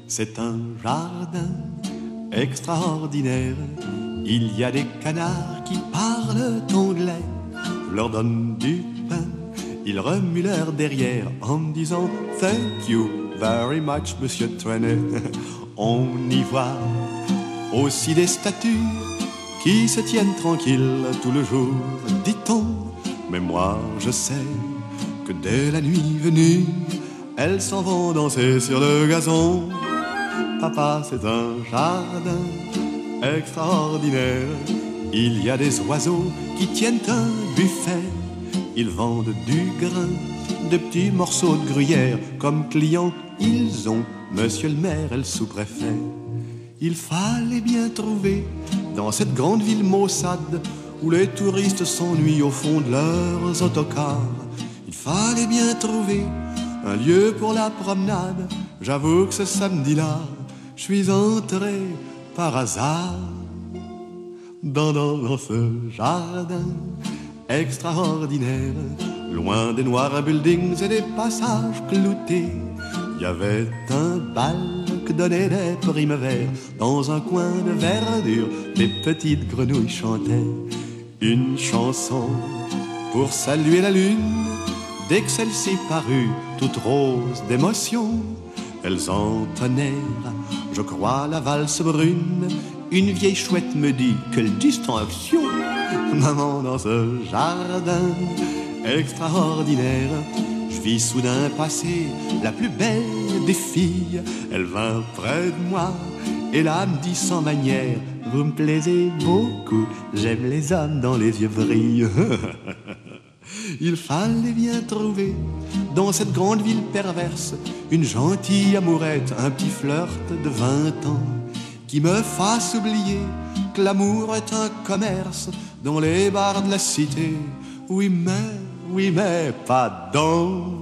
C'est un jardin extraordinaire. Il y a des canards qui parlent anglais. Je leur donne du pain, ils remuent leur derrière en me disant Thank you very much, Monsieur Trenet. On y voit aussi des statues qui se tiennent tranquilles tout le jour, dit-on. Mais moi je sais que dès la nuit venue, elles s'en vont danser sur le gazon. Papa, c'est un jardin extraordinaire. Il y a des oiseaux qui tiennent un buffet. Ils vendent du grain, de petits morceaux de gruyère. Comme clients, ils ont Monsieur le maire et le sous-préfet. Il fallait bien trouver dans cette grande ville maussade où les touristes s'ennuient au fond de leurs autocars. Il fallait bien trouver un lieu pour la promenade. J'avoue que ce samedi-là, je suis entré par hasard dans ce jardin extraordinaire. Loin des noirs buildings et des passages cloutés, il y avait un bal que donnaient des primes verts. Dans un coin de verdure, des petites grenouilles chantaient une chanson pour saluer la lune. Dès que celle-ci parut, toute rose d'émotion, elles entonnèrent, je crois, la valse brune. Une vieille chouette me dit, quelle distinction! Maman, dans ce jardin extraordinaire, je vis soudain passer la plus belle des filles. Elle vint près de moi et là me dit sans manière, vous me plaisez beaucoup, j'aime les hommes dont les yeux brillent. Il fallait bien trouver dans cette grande ville perverse une gentille amourette, un petit flirt de 20 ans qui me fasse oublier que l'amour est un commerce dans les bars de la cité. Oui mais pas dans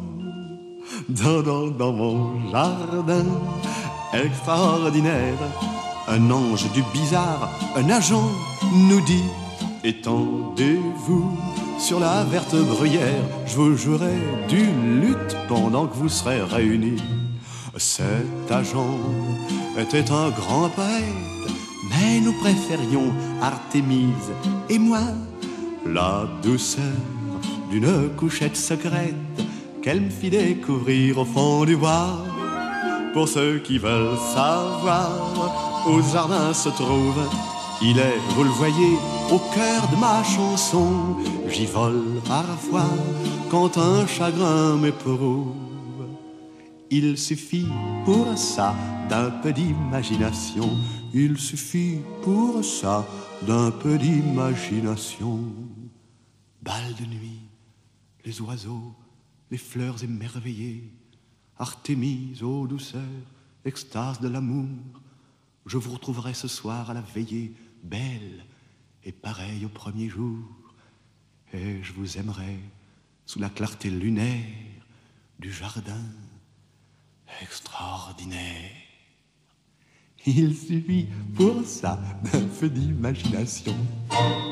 mon jardin extraordinaire. Un ange du bizarre, un agent nous dit, étendez-vous sur la verte bruyère, je vous jouerai d'une lutte pendant que vous serez réunis. Cet agent était un grand poète, mais nous préférions Artémise et moi. La douceur d'une couchette secrète qu'elle me fit découvrir au fond du bois. Pour ceux qui veulent savoir où ce jardin se trouve, il est, vous le voyez, au cœur de ma chanson. J'y vole parfois quand un chagrin m'éprouve. Il suffit pour ça d'un peu d'imagination. Il suffit pour ça d'un peu d'imagination. Bal de nuit, les oiseaux, les fleurs émerveillées, Artémise, ô douceur, extase de l'amour. Je vous retrouverai ce soir à la veillée, belle et pareille au premier jour. Et je vous aimerai sous la clarté lunaire du jardin extraordinaire. Il suffit pour ça d'un peu d'imagination.